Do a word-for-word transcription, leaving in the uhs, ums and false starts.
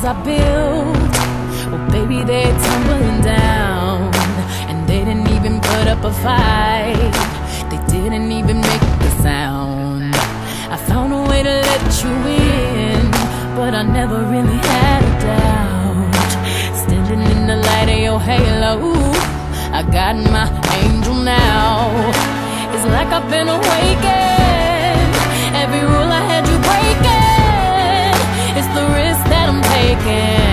I built, oh baby, they're tumbling down. And they didn't even put up a fight, they didn't even make the sound. I found a way to let you in, but I never really had a doubt. Standing in the light of your halo, I got my angel now. It's like I've been awakened. Every rule I had you breaking, it's the risk that I'm taking.